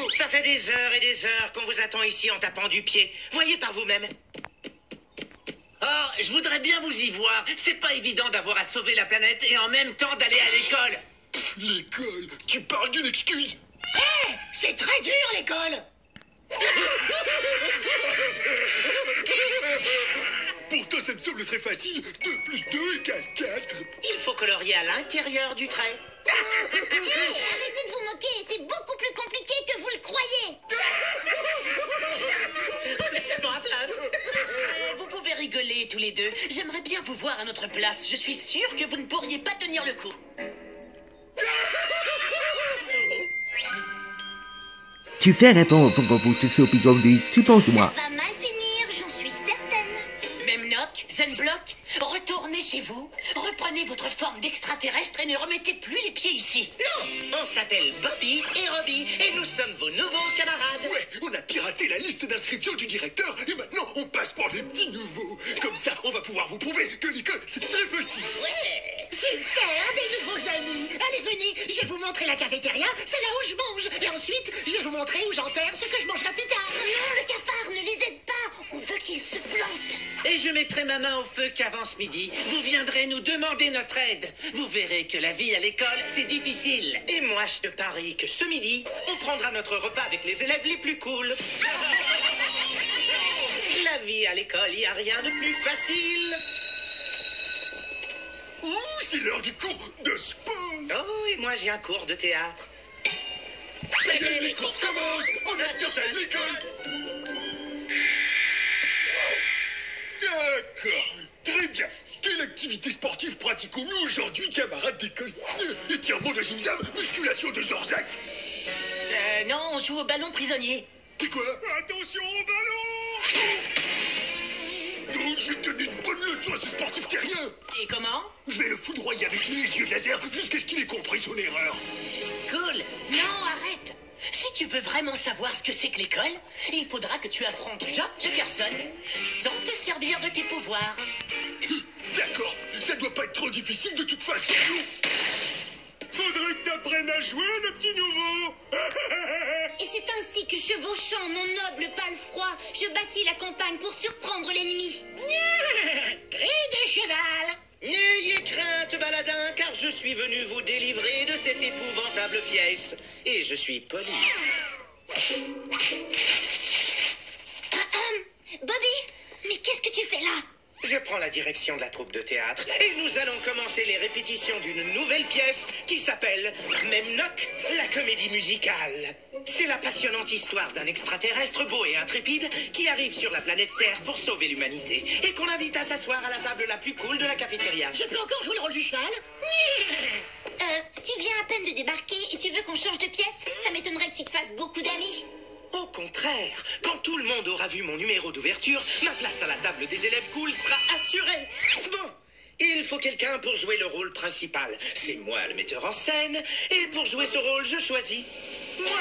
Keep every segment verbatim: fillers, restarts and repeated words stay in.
Ça fait des heures et des heures qu'on vous attend ici en tapant du pied. Voyez par vous-même. Oh, je voudrais bien vous y voir. C'est pas évident d'avoir à sauver la planète et en même temps d'aller à l'école. L'école? Tu parles d'une excuse? Hé, hey, c'est très dur l'école. Pourtant, ça me semble très facile. deux plus deux égale quatre. Il faut colorier à l'intérieur du trait. Hé, hey, arrêtez de vous moquer. C'est beaucoup plus compliqué que vous le croyez. C'est tellement à plat. Euh, vous pouvez rigoler tous les deux. J'aimerais bien vous voir à notre place. Je suis sûre que vous ne pourriez pas tenir le coup. Tu fais répondre pour vous tous au pigeon de suppose-moi. Ça va mal finir, j'en suis certaine. Memnock, Zenblock, retournez chez vous, reprenez votre forme d'extraterrestre et ne remettez plus les pieds ici. Non, on s'appelle Bobby et Robbie et nous sommes vos nouveaux camarades. Ouais, on a piraté la liste d'inscription du directeur et maintenant on passe pour les petits nouveaux. Comme ça, on va pouvoir vous prouver que l'école, c'est très facile. Ouais. Super, des nouveaux amis. Allez, venez, je vais vous montrer la cafétéria. C'est là où je mange. Et ensuite, je vais vous montrer où j'enterre ce que je mangerai plus tard. Non, le cafard, ne les aide pas. On veut qu'ils se plantent. Et je mettrai ma main au feu qu'avant ce midi, vous viendrez nous demander notre aide. Vous verrez que la vie à l'école, c'est difficile. Et moi, je te parie que ce midi, on prendra notre repas avec les élèves les plus cool. La vie à l'école, il n'y a rien de plus facile. Ouh, c'est l'heure du cours de sport. Oh, et moi, j'ai un cours de théâtre. Ça y est, les cours commencent. On a bien ça à l'école. D'accord, très bien. Quelle activité sportive pratiquons-nous aujourd'hui, camarades d'école? Étirement de Ginzam, musculation de Zorzac. Euh, non, on joue au ballon prisonnier. C'est quoi? Attention au ballon! Donc, je vais te donner une bonne leçon à ce sportif terrien. Et comment? Je vais le foudroyer avec mes yeux laser jusqu'à ce qu'il ait compris son erreur. Cool. Non, arrête. Si tu veux vraiment savoir ce que c'est que l'école, il faudra que tu affrontes Jock Jefferson sans te servir de tes pouvoirs. D'accord, ça doit pas être trop difficile de toute façon. Faudrait que t'apprennes à jouer, le petit nouveau. Et c'est ainsi que, chevauchant mon noble palefroid, je bâtis la campagne pour surprendre l'ennemi. Cri de cheval. N'ayez crainte, baladin, car je suis venu vous délivrer de cette épouvantable pièce. Et je suis poli. Bobby, mais qu'est-ce que tu fais là? Je prends la direction de la troupe de théâtre et nous allons commencer les répétitions d'une nouvelle pièce qui s'appelle Memnock, la comédie musicale. C'est la passionnante histoire d'un extraterrestre beau et intrépide qui arrive sur la planète Terre pour sauver l'humanité et qu'on invite à s'asseoir à la table la plus cool de la cafétéria. Je peux encore jouer le rôle du cheval? Euh, tu viens à peine de débarquer et tu veux qu'on change de pièce? Ça m'étonnerait que tu te fasses beaucoup d'amis. Au contraire, quand tout le monde aura vu mon numéro d'ouverture, ma place à la table des élèves cool sera assurée. Bon, il faut quelqu'un pour jouer le rôle principal. C'est moi le metteur en scène, et pour jouer ce rôle, je choisis moi.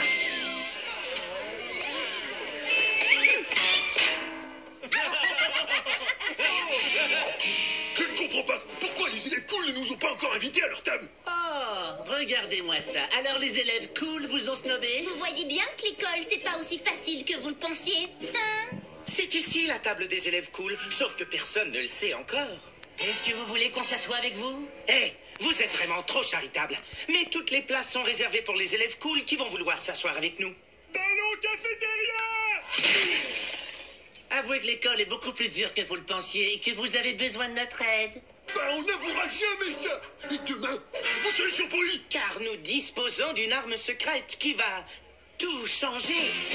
Je ne comprends pas. Pourquoi les élèves cool ne nous ont pas encore invités à leur table? Oh, regardez-moi ça. Alors les élèves cool vous ont snobé? Vous voyez bien que l'école, c'est pas aussi facile que vous le pensiez, hein? C'est ici la table des élèves cool, sauf que personne ne le sait encore. Est-ce que vous voulez qu'on s'assoie avec vous? Eh, vous êtes vraiment trop charitable. Mais toutes les places sont réservées pour les élèves cool qui vont vouloir s'asseoir avec nous. Ballon cafétéria! Avouez que l'école est beaucoup plus dure que vous le pensiez et que vous avez besoin de notre aide. Bah, on n'avouera jamais ça. Et demain, vous serez surpris. Car nous disposons d'une arme secrète qui va tout changer.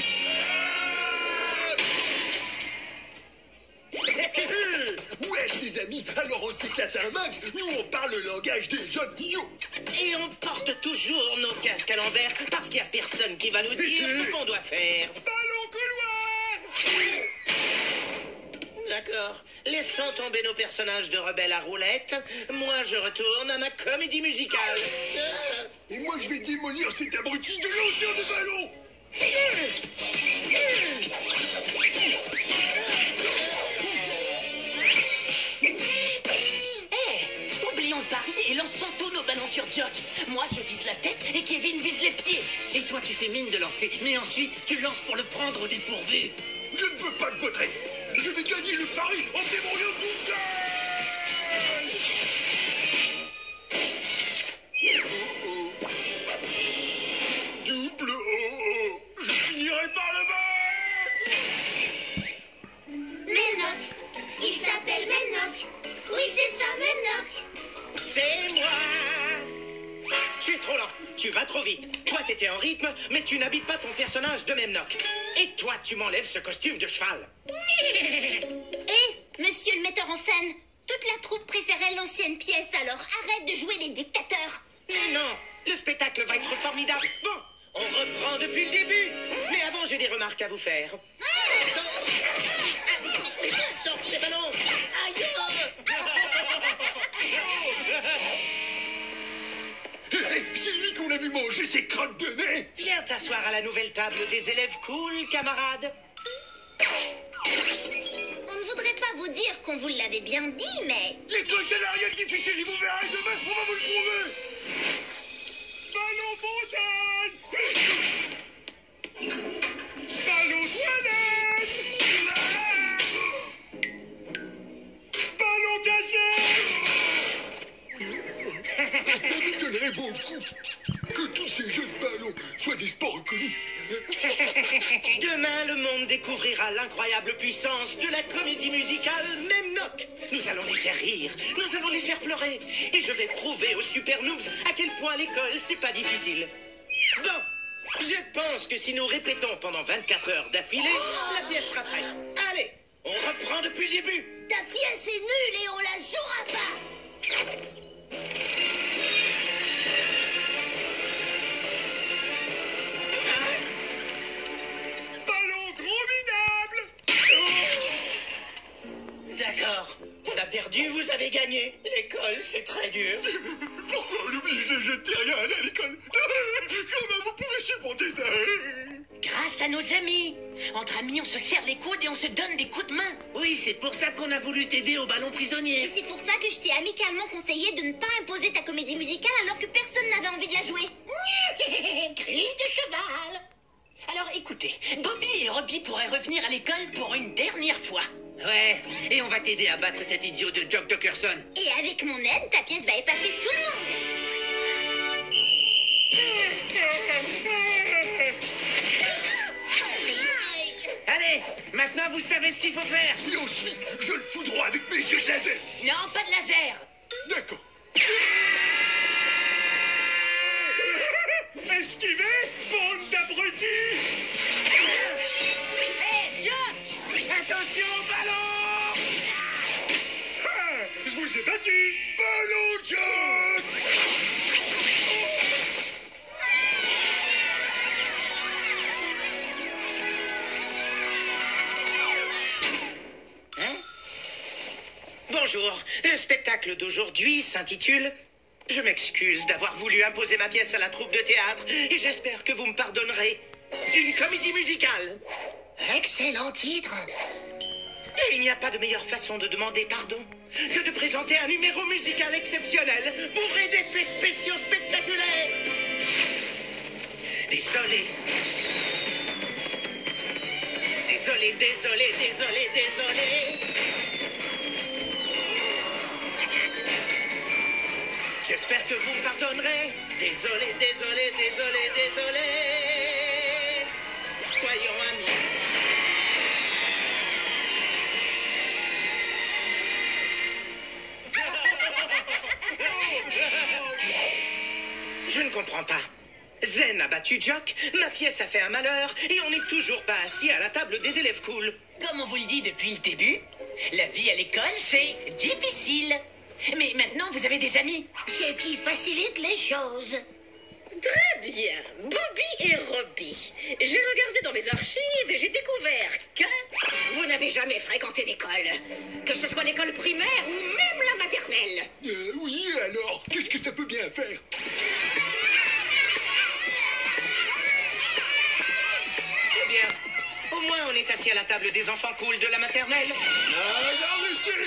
Wesh les amis, alors on s'éclate un max. Nous on parle le langage des jeunes. Yo. Et on porte toujours nos casques à l'envers parce qu'il n'y a personne qui va nous dire ce qu'on doit faire. Ballon couloir. D'accord. Laissons tomber nos personnages de rebelles à roulettes. Moi, je retourne à ma comédie musicale. Et moi je vais démolir cet abruti de lanceur de ballon. Oublions le pari et lançons tous nos ballons sur Jock, moi je vise la tête et Kevin vise les pieds. Et toi tu fais mine de lancer, mais ensuite tu lances pour le prendre au dépourvu. Je ne veux pas de votre aide. Je vais gagner le pari en débrouillant tout seul. Oh, oh. Double oh oh. Je finirai par le battre. Memnock. Il s'appelle Memnock. Oui, c'est ça, Memnock. C'est moi. Tu es trop lent. Tu vas trop vite. Toi, t'étais en rythme, mais tu n'habites pas ton personnage de Memnock. Et toi, tu m'enlèves ce costume de cheval. Hé, monsieur le metteur en scène, toute la troupe préférait l'ancienne pièce, alors arrête de jouer les dictateurs. Mais non, le spectacle va être formidable. Bon, on reprend depuis le début. Mais avant, j'ai des remarques à vous faire. Sors ces ballons. Aïe. Hey, c'est lui qu'on a vu manger ses crottes de nez. Viens t'asseoir à la nouvelle table des élèves cool, camarade. On ne voudrait pas vous dire qu'on vous l'avait bien dit, mais... L'école, ça n'a rien de difficile, et vous verrez demain, on va vous le prouver. Ballon fontaine. Ballon toilette. Ballon gazelle. Ça m'étonnerait beaucoup que tous ces jeux de ballons soient des sports reconnus. Demain, le monde découvrira l'incroyable puissance de la comédie musicale Memnock. Nous allons les faire rire, nous allons les faire pleurer. Et je vais prouver aux super noobs à quel point l'école, c'est pas difficile. Bon, je pense que si nous répétons pendant vingt-quatre heures d'affilée, la pièce sera prête. Allez, on reprend depuis le début. Ta pièce est nulle et on la jouera pas. D'accord, on a perdu, vous avez gagné. L'école, c'est très dur. Pourquoi on oblige de jeter rien à l'école? Comment vous pouvez supporter ça? Grâce à nos amis. Entre amis, on se serre les coudes et on se donne des coups de main. Oui, c'est pour ça qu'on a voulu t'aider au ballon prisonnier. Et c'est pour ça que je t'ai amicalement conseillé de ne pas imposer ta comédie musicale alors que personne n'avait envie de la jouer. Crise de cheval. Alors écoutez, Bobby et Robbie pourraient revenir à l'école pour une dernière fois. Ouais, et on va t'aider à battre cet idiot de Jock Dockerson. Et avec mon aide, ta pièce va effacer tout le monde. Allez, maintenant vous savez ce qu'il faut faire. Et ensuite, je le foudroie avec mes yeux de laser. Non, pas de laser. D'accord. Esquivez, bande d'abrutis. Hé, Jock! Attention au ballon. Ah, je vous ai battu. Ballon Jock. Hein? Bonjour, le spectacle d'aujourd'hui s'intitule « Je m'excuse d'avoir voulu imposer ma pièce à la troupe de théâtre et j'espère que vous me pardonnerez. Une comédie musicale !» Excellent titre. Et il n'y a pas de meilleure façon de demander pardon que de présenter un numéro musical exceptionnel, bourré d'effets spéciaux spectaculaires. Désolé. Désolé, désolé, désolé, désolé. J'espère que vous me pardonnerez. Désolé, désolé, désolé, désolé. Soyons amis. Je ne comprends pas. Zen a battu Jock, ma pièce a fait un malheur, et on n'est toujours pas assis à la table des élèves cool. Comme on vous le dit depuis le début, la vie à l'école, c'est difficile. Mais maintenant, vous avez des amis. Ce qui facilite les choses. Très bien. Bobby et Robbie. J'ai regardé dans mes archives et j'ai découvert que vous n'avez jamais fréquenté d'école. Que ce soit l'école primaire ou même la maternelle. Euh, oui, alors, qu'est-ce que ça peut bien faire? Eh bien, au moins on est assis à la table des enfants cool de la maternelle. Ah, arrêtez!